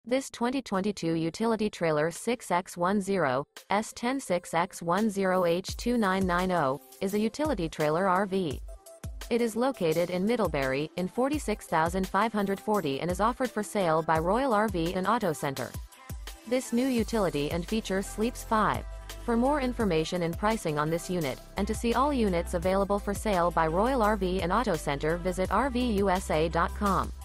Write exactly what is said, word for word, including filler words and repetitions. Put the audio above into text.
This twenty twenty-two utility trailer six by ten S ten six by ten H two nine nine zero is a utility trailer R V. It is located in Middlebury, in forty-six thousand five hundred forty and is offered for sale by Royal R V and Auto Center. This new utility and feature sleeps five. For more information and pricing on this unit, and to see all units available for sale by Royal R V and Auto Center, visit R V U S A dot com.